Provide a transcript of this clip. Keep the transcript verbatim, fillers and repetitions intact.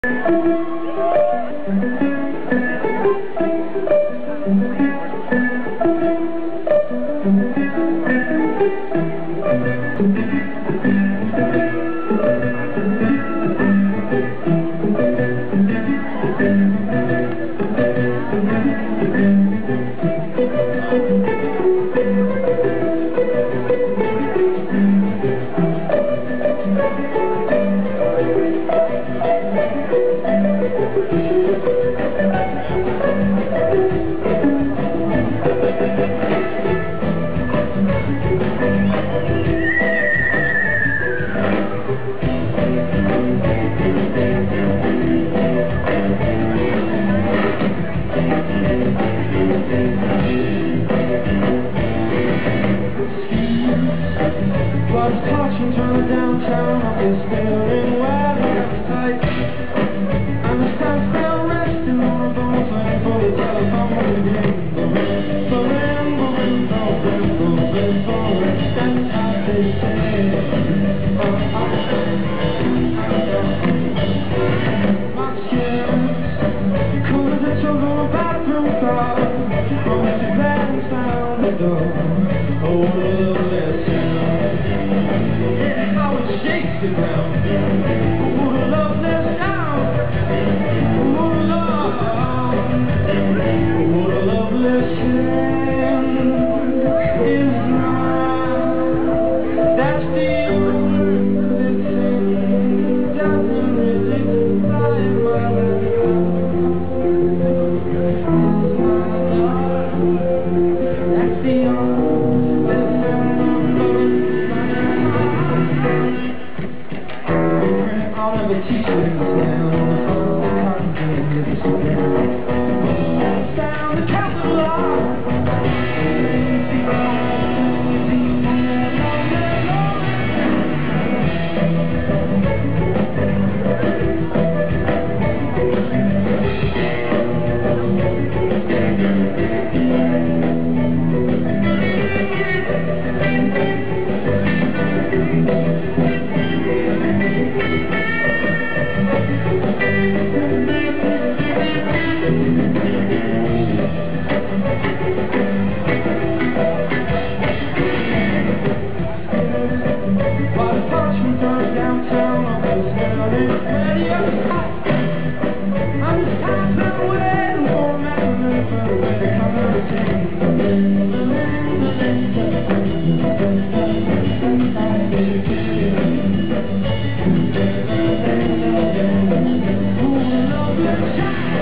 Was touching turn downtown of this building where the appetite and the staff still resting on a bones waiting for the telephone again. Boom, boom, boom, boom, boom, boom, boom, that's how they say it. My skin's cold as a choke on a bathroom floor. Going to bed and slam the door. Oh, listen. Shakes it down. Who would love this now? Who would love? Who would love listen is not. That's the only thing doesn't really fly in my life. That's the only thing. I'll never teach you to stand on the phone, the cartons and the disappear. Sound the capital R. Downtown of this building, ready up high. I'm just tired of waiting for a man for the way to come out of town. Who will love this child?